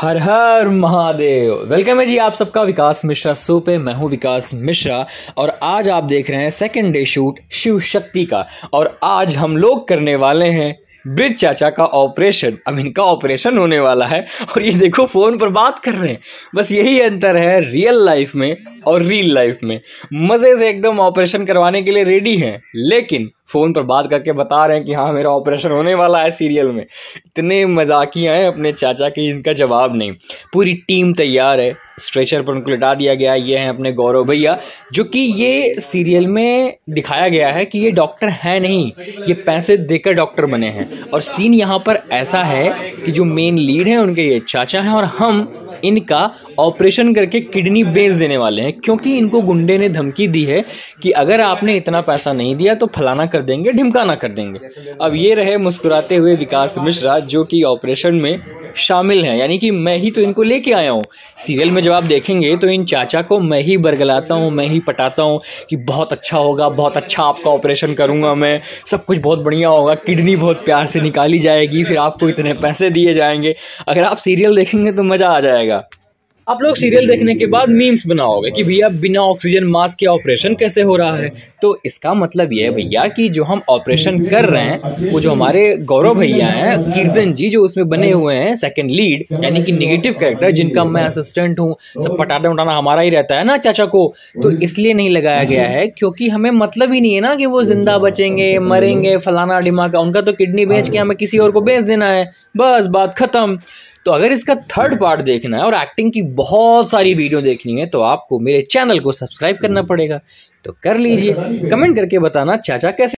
हर हर Mahadev. Welcome है जी आप सबका विकास मिश्रा शो पे। मैं हूं विकास मिश्रा और आज आप देख रहे हैं second day shoot Shiv Shakti का। और आज हम लोग करने वाले हैं ब्रिज चाचा का ऑपरेशन। अब इनका ऑपरेशन होने वाला है और ये देखो फोन पर बात कर रहे हैं। बस यही अंतर है रियल लाइफ में और रील लाइफ में। मजे से एकदम ऑपरेशन करवाने के लिए रेडी हैं, लेकिन फोन पर बात करके बता रहे हैं कि हाँ मेरा ऑपरेशन होने वाला है सीरियल में। इतने मजाकिया हैं अपने चाचा की, इनका जवाब नहीं। पूरी टीम तैयार है, स्ट्रेचर पर उनको लिटा दिया गया। ये हैं अपने गौरव भैया, जो कि ये सीरियल में दिखाया गया है कि ये डॉक्टर है नहीं, ये पैसे देकर डॉक्टर बने हैं। और सीन यहाँ पर ऐसा है कि जो मेन लीड है उनके ये चाचा हैं और हम इनका ऑपरेशन करके किडनी बेच देने वाले हैं, क्योंकि इनको गुंडे ने धमकी दी है कि अगर आपने इतना पैसा नहीं दिया तो फलाना कर देंगे, ढिमकाना कर देंगे। अब ये रहे मुस्कुराते हुए विकास मिश्रा, जो कि ऑपरेशन में शामिल हैं, यानी कि मैं ही तो इनको लेके आया हूँ। सीरियल में जब आप देखेंगे तो इन चाचा को मैं ही बरगलाता हूँ, मैं ही पटाता हूँ कि बहुत अच्छा होगा, बहुत अच्छा आपका ऑपरेशन करूँगा मैं, सब कुछ बहुत बढ़िया होगा, किडनी बहुत प्यार से निकाली जाएगी, फिर आपको इतने पैसे दिए जाएंगे। अगर आप सीरियल देखेंगे तो मज़ा आ जाएगा। आप लोग सीरियल देखने के बाद मीम्स बनाओगे कि भैया बिना ऑक्सीजन मास्क के ऑपरेशन कैसे हो रहा है। तो इसका मतलब ये है भैया कि जो हम ऑपरेशन कर रहे हैं, वो जो हमारे गौरव भैया हैं, कीर्तन जी जो उसमें बने हुए हैं सेकंड लीड, यानी कि नेगेटिव कैरेक्टर, जिनका मैं असिस्टेंट हूँ, सब पटाना उठाना हमारा ही रहता है ना चाचा को, तो इसलिए नहीं लगाया गया है क्योंकि हमें मतलब ही नहीं है ना कि वो जिंदा बचेंगे, मरेंगे, फलाना डिमाका। उनका तो किडनी बेच के हमें किसी और को बेच देना है, बस बात खत्म। तो अगर इसका थर्ड पार्ट देखना है और एक्टिंग की बहुत सारी वीडियो देखनी है तो आपको मेरे चैनल को सब्सक्राइब करना पड़ेगा। तो कर लीजिए। कमेंट करके बताना चाचा कैसे